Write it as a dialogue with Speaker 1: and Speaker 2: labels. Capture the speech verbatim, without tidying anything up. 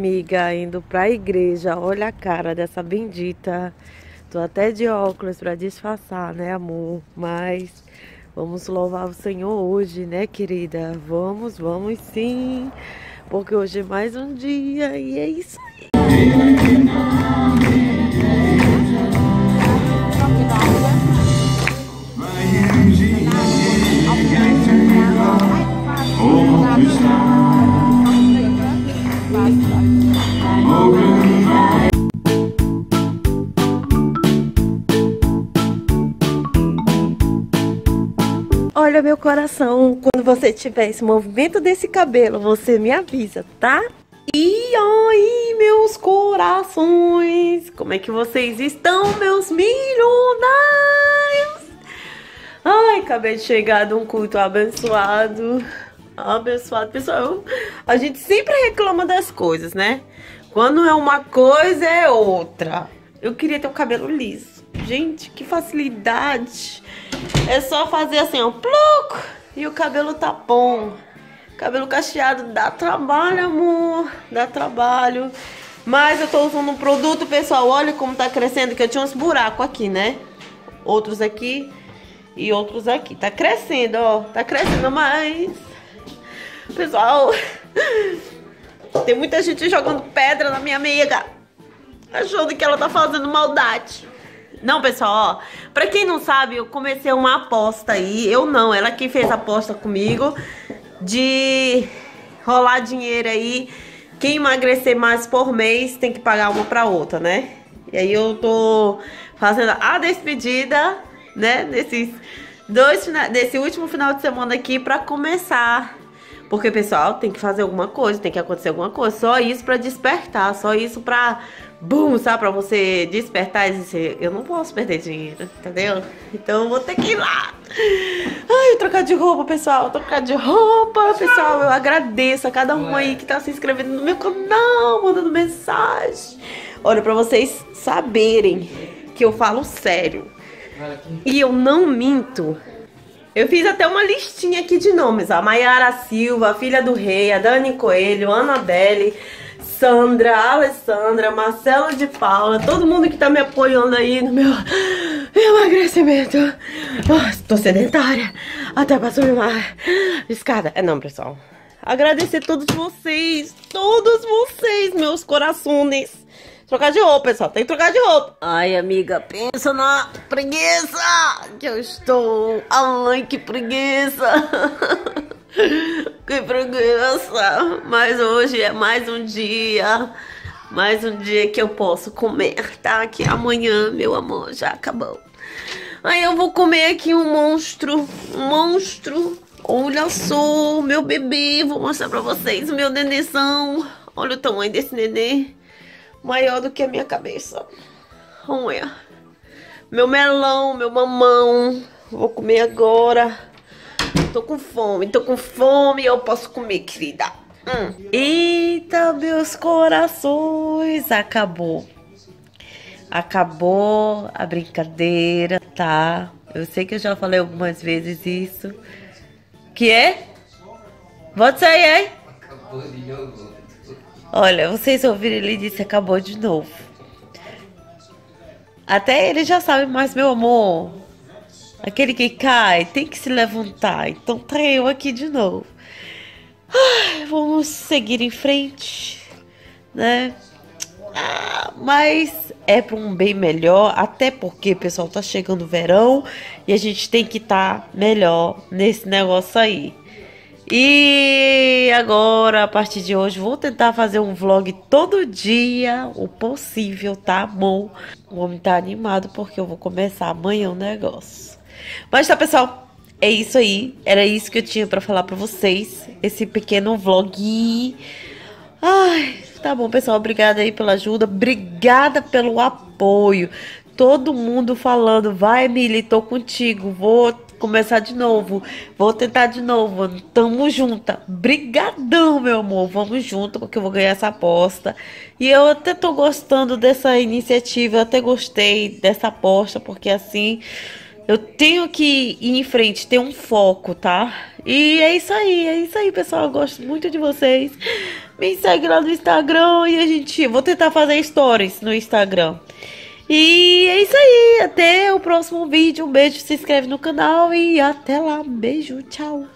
Speaker 1: amiga, indo pra igreja. Olha a cara dessa bendita. Tô até de óculos pra disfarçar, né, amor? Mas vamos louvar o Senhor hoje, né, querida? Vamos, vamos sim. Porque hoje é mais um dia e é isso aí. Olha, meu coração, quando você tiver esse movimento desse cabelo, você me avisa, tá? E aí, meus corações, como é que vocês estão, meus milionários? Ai, acabei de chegar de um culto abençoado. Abençoado, pessoal. A gente sempre reclama das coisas, né? Quando é uma coisa, é outra. Eu queria ter o cabelo liso. Gente, que facilidade. É só fazer assim, ó, pluc, e o cabelo tá bom. Cabelo cacheado dá trabalho, amor. Dá trabalho. Mas eu tô usando um produto, pessoal. Olha como tá crescendo, que eu tinha uns buracos aqui, né? Outros aqui e outros aqui. Tá crescendo, ó. Tá crescendo mais. Pessoal, tem muita gente jogando pedra na minha amiga, achando que ela tá fazendo maldade. Não, pessoal, ó, pra quem não sabe, eu comecei uma aposta aí. Eu não, ela que fez a aposta comigo de rolar dinheiro aí. Quem emagrecer mais por mês tem que pagar uma pra outra, né? E aí eu tô fazendo a despedida, né, desses dois, desse último final de semana aqui pra começar. Porque, pessoal, tem que fazer alguma coisa, tem que acontecer alguma coisa. Só isso pra despertar, só isso pra... Bum, sabe? Pra você despertar e dizer, eu não posso perder dinheiro, entendeu? Então eu vou ter que ir lá. Ai, trocar de roupa, pessoal. Trocar de roupa, pessoal. Eu agradeço a cada um aí que tá se inscrevendo no meu canal, mandando mensagem. Olha, pra vocês saberem que eu falo sério. E eu não minto. Eu fiz até uma listinha aqui de nomes, a Maiara Silva, a Filha do Rei, a Dani Coelho, a Anabelle, Sandra, a Alessandra, Marcela de Paula, todo mundo que tá me apoiando aí no meu emagrecimento. Oh, tô sedentária, até pra subir uma escada. É não, pessoal. Agradecer a todos vocês, todos vocês, meus corações. Trocar de roupa, pessoal. Tem que trocar de roupa. Ai, amiga, pensa na preguiça que eu estou. Ai, que preguiça. Que preguiça. Mas hoje é mais um dia. Mais um dia que eu posso comer, tá? Que amanhã, meu amor, já acabou. Aí eu vou comer aqui um monstro. Um monstro. Olha só, meu bebê. Vou mostrar pra vocês o meu nenenzão. Olha o tamanho desse nenê. Maior do que a minha cabeça. Olha. Meu melão, meu mamão. Vou comer agora. Tô com fome, tô com fome. Eu posso comer, querida. Hum. Eita, meus corações. Acabou. Acabou a brincadeira, tá? Eu sei que eu já falei algumas vezes isso. Que é? Pode sair, hein? Acabou de novo. Olha, vocês ouviram, ele disse acabou de novo. Até ele já sabe, mas meu amor, aquele que cai tem que se levantar. Então tá eu aqui de novo. Ai, vamos seguir em frente, né? Ah, mas é para um bem melhor, até porque, pessoal, tá chegando o verão e a gente tem que estar tá melhor nesse negócio aí. E agora, a partir de hoje, vou tentar fazer um vlog todo dia, o possível, tá, amor? O homem tá animado porque eu vou começar amanhã o negócio. Mas tá, pessoal, é isso aí. Era isso que eu tinha pra falar pra vocês. Esse pequeno vlog. Ai, tá bom, pessoal. Obrigada aí pela ajuda. Obrigada pelo apoio. Todo mundo falando, vai, Emily, tô contigo, vou começar de novo, vou tentar de novo, tamo junta. Brigadão, meu amor, vamos junto, porque eu vou ganhar essa aposta. E eu até tô gostando dessa iniciativa, eu até gostei dessa aposta, porque assim Eu tenho que ir em frente, ter um foco, tá? E é isso aí, é isso aí, pessoal. Eu gosto muito de vocês. Me segue lá no Instagram e a gente... Vou tentar fazer stories no Instagram. E é isso aí, até o próximo vídeo. Um beijo, se inscreve no canal e até lá. Um beijo, tchau.